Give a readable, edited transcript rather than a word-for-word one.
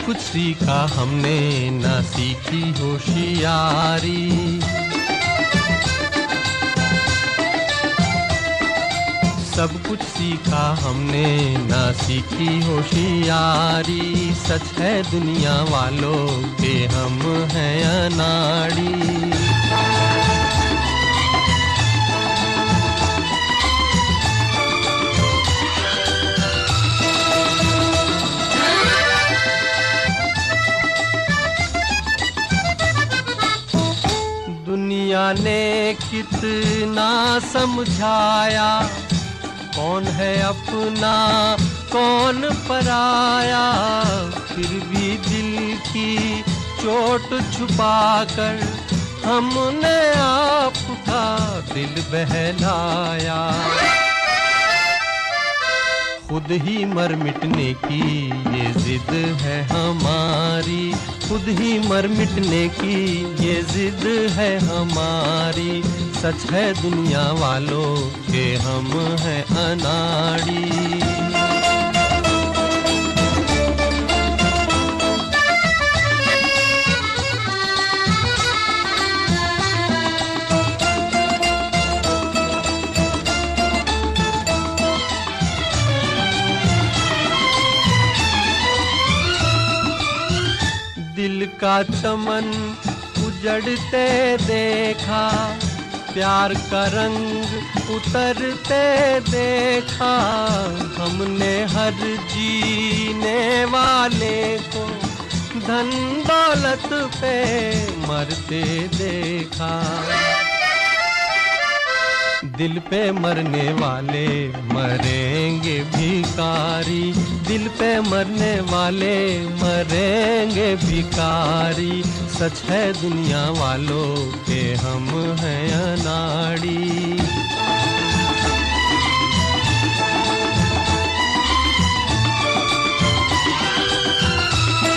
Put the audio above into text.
कुछ सीखा हमने ना सीखी होशियारी। सब कुछ सीखा हमने ना सीखी होशियारी। सच है दुनिया वालों के हम हैं अनाड़ी। दुनिया ने कितना समझाया, कौन है अपना कौन पराया। फिर भी दिल की चोट छुपाकर हमने आपका दिल बहलाया। खुद ही मर मिटने की ये जिद है हमारी। खुद ही मर मिटने की ये जिद है हमारी। सच है दुनिया वालों के हम हैं अनाड़ी। दिल का चमन उजड़ते देखा, प्यार का रंग उतरते देखा। हमने हर जीने वाले को धन दौलत पे मरते देखा। दिल पे मरने वाले मरेंगे भिखारी। दिल पे मरने वाले मरेंगे भिखारी। सच है दुनिया वालों के हम हैं अनाड़ी।